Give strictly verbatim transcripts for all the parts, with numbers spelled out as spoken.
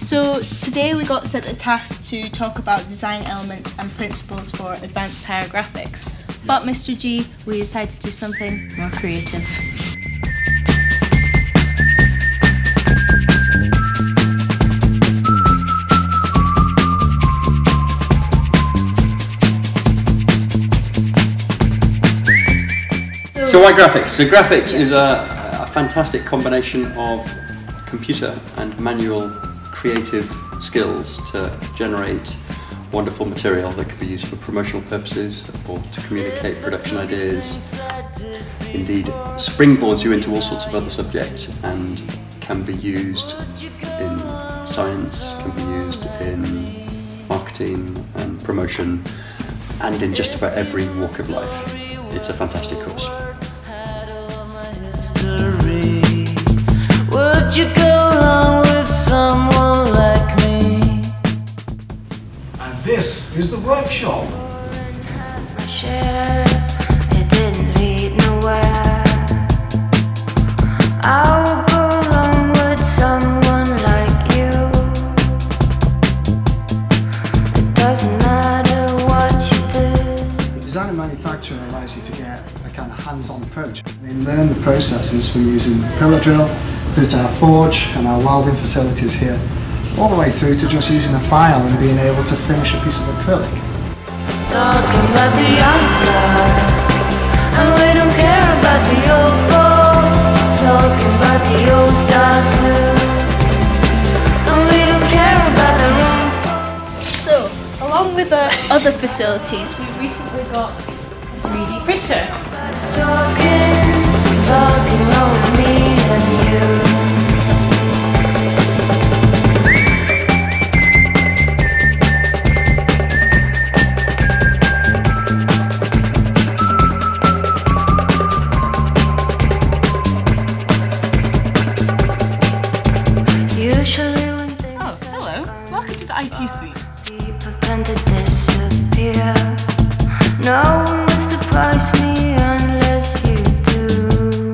So today we got set a task to talk about design elements and principles for advanced higher graphics. But Mister G, we decided to do something more creative. So why graphics? So graphics is a, a fantastic combination of computer and manual creative skills to generate wonderful material that can be used for promotional purposes or to communicate production ideas. Indeed, springboards you into all sorts of other subjects and can be used in science, can be used in marketing and promotion, and in just about every walk of life. It's a fantastic course. Would you go along with someone like me? And this is the workshop. It didn't lead nowhere. I would go along with someone like you. It doesn't matter what you do. The design and manufacturing allows you to get a kind of hands-on approach. They learn the processes from using the pillar drill through to our forge and our welding facilities here, all the way through to just using a file and being able to finish a piece of acrylic. Talking about the outside, and we don't care about the old folks. Talking about the old style too, and we don't care about the wrong folks. So, along with the other facilities, we've recently got a three D printer. Talking, talking over me and you. Oh, hello. Welcome to the I T suite. No one will surprise me unless you do.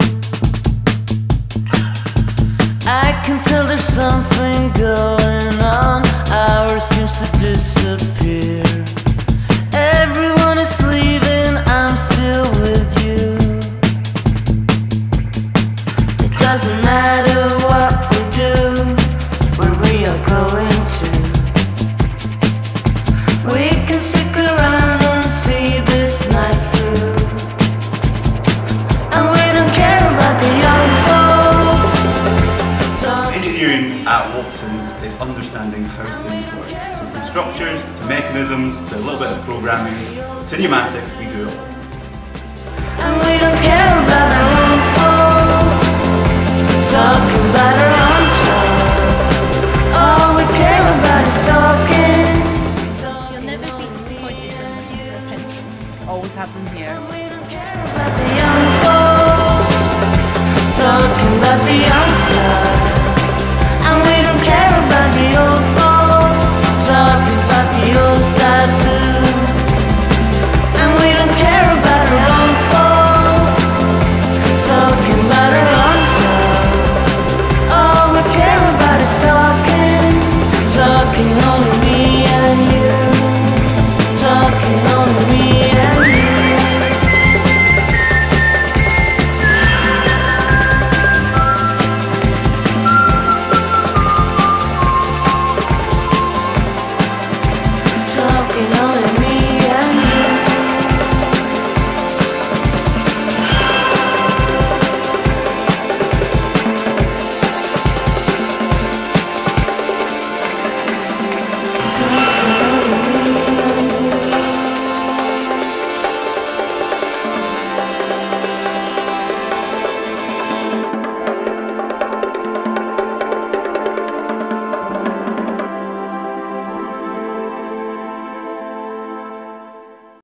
I can tell there's something going on. Ours seems to disappear. Everyone is leaving, I'm still with you. It doesn't matter what we do, where we are going to. We can stick around and see this night through. And we don't care about the young folks. Engineering at Watson's is understanding how things work. So from structures to mechanisms to a little bit of programming to pneumatics, we do it all. And we don't care about our own folks. Talking about our